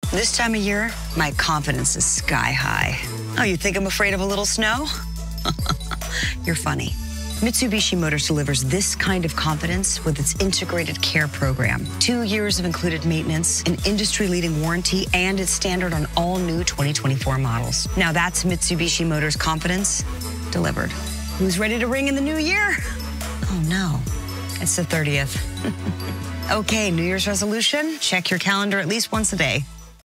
This time of year, my confidence is sky high. Oh, you think I'm afraid of a little snow? You're funny. Mitsubishi Motors delivers this kind of confidence with its integrated care program. 2 years of included maintenance, an industry-leading warranty, and it's standard on all new 2024 models. Now that's Mitsubishi Motors confidence delivered. Who's ready to ring in the new year? Oh no, it's the 30th. Okay, New Year's resolution, check your calendar at least once a day.